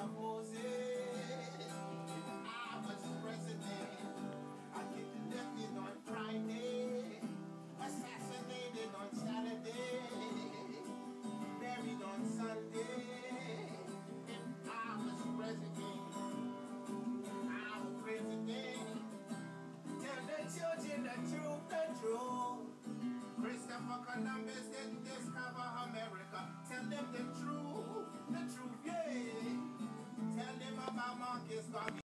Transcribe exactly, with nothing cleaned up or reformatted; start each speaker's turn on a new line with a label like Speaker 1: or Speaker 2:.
Speaker 1: of Moses. I was president. I kidnapped on Friday, assassinated on Saturday, buried on Sunday. If I was president, I was president. Tell the children the truth, the truth. Christopher Columbus didn't discover America. Tell them the truth, the truth, yeah. Tell them about Marcus Garvey.